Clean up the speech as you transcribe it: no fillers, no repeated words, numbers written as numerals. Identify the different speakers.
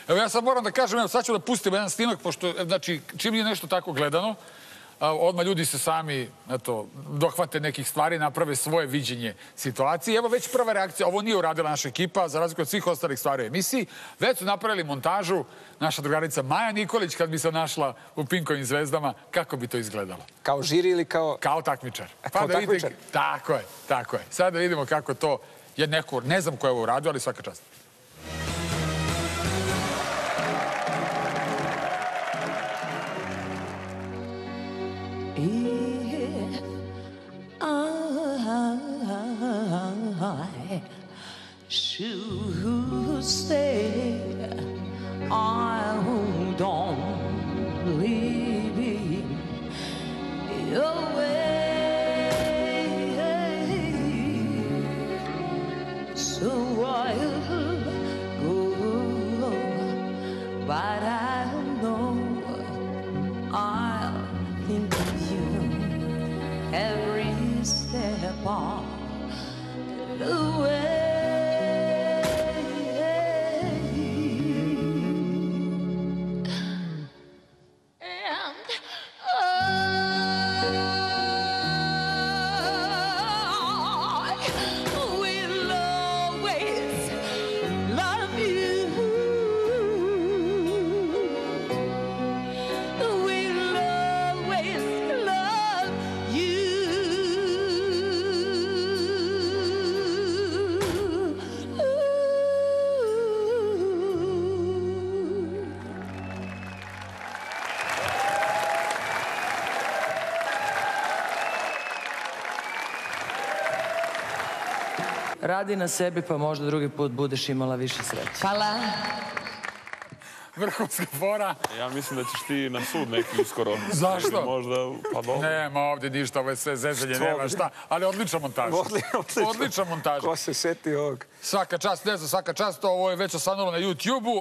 Speaker 1: Evo ja sad moram da kažem, evo sad ću da pustim jedan snimak, pošto, znači, čim je nešto tako gledano, odmah ljudi se sami, eto, dohvate nekih stvari, naprave svoje viđenje situacije. Evo već prva reakcija, ovo nije uradila naša ekipa, za razliku od svih ostalih stvari u emisiji. Već su napravili montažu, naša drugarica Maja Nikolić, kad bi se našla u Pinkovim zvezdama, kako bi to izgledalo?
Speaker 2: Kao žiri ili kao...
Speaker 1: Kao takmičar.
Speaker 2: Kao takmičar?
Speaker 1: Tako je, tako je. Sad da vidimo kako to je neko, ne znam ko je ovo uradio, ali svaka čast.
Speaker 3: If I should stay, I would only be your way. So I'll go, but I know I'll think of you every step of the way.
Speaker 4: Radi na sebi, pa možda drugi put budeš imala više sreće.
Speaker 3: Hvala.
Speaker 1: Vrhunska fora.
Speaker 5: Ja mislim da ćeš ti na sud neki uskoro.
Speaker 1: Zašto?
Speaker 5: Možda, pa dobro.
Speaker 1: Nema ovdje ništa, ovo je sve zezanje, nema šta. Ali odlična montaža. Odlična montaža.
Speaker 2: Ko se seti ovog?
Speaker 1: Svaka čast, ne znam, svaka čast. Ovo je već osvanulo na YouTube-u.